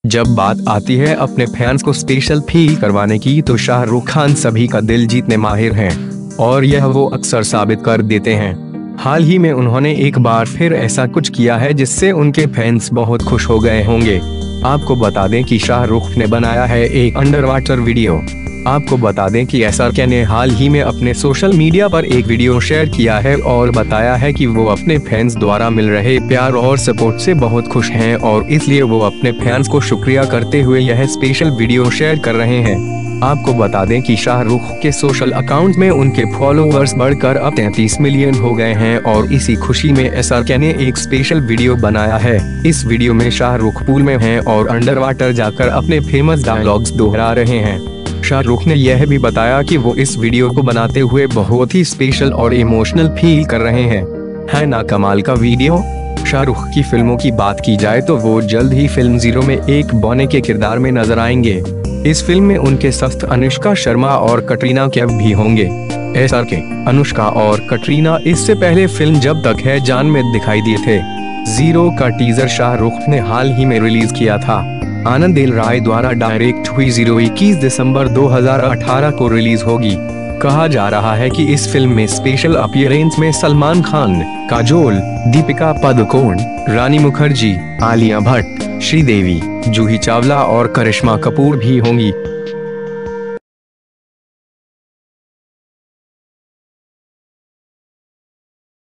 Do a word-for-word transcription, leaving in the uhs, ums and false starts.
जब बात आती है अपने फैंस को स्पेशल फील करवाने की तो शाहरुख खान सभी का दिल जीतने माहिर हैं और यह वो अक्सर साबित कर देते हैं। हाल ही में उन्होंने एक बार फिर ऐसा कुछ किया है जिससे उनके फैंस बहुत खुश हो गए होंगे। आपको बता दें कि शाहरुख ने बनाया है एक अंडर वाटर वीडियो। आपको बता दें कि एसआरके ने हाल ही में अपने सोशल मीडिया पर एक वीडियो शेयर किया है और बताया है कि वो अपने फैंस द्वारा मिल रहे प्यार और सपोर्ट से बहुत खुश हैं और इसलिए वो अपने फैंस को शुक्रिया करते हुए यह स्पेशल वीडियो शेयर कर रहे हैं। आपको बता दें कि शाहरुख के सोशल अकाउंट में उनके फॉलोअर्स बढ़कर अब तैंतीस मिलियन हो गए हैं और इसी खुशी में एसआरके ने एक स्पेशल वीडियो बनाया है। इस वीडियो में शाहरुख पूल में हैं और अंडर वाटर जाकर अपने फेमस डायलॉग्स दोहरा रहे हैं। शाहरुख ने यह भी बताया कि वो इस वीडियो को बनाते हुए बहुत ही स्पेशल और इमोशनल फील कर रहे हैं। है ना कमाल का वीडियो। शाहरुख की फिल्मों की बात की जाए तो वो जल्द ही फिल्म जीरो में एक बॉने के किरदार में नजर आएंगे। इस फिल्म में उनके साथ अनुष्का शर्मा और कटरीना कैफ भी होंगे। एसआरके, अनुष्का और कटरीना इससे पहले फिल्म जब तक है जान में दिखाई दिए थे। जीरो का टीजर शाहरुख ने हाल ही में रिलीज किया था। आनंद एल राय द्वारा डायरेक्ट हुई जीरो इक्कीस दिसंबर दो हज़ार अठारह को रिलीज होगी। कहा जा रहा है कि इस फिल्म में स्पेशल अपीयरेंस में सलमान खान, काजोल, दीपिका पादुकोण, रानी मुखर्जी, आलिया भट्ट, श्रीदेवी, जूही चावला और करिश्मा कपूर भी होंगी।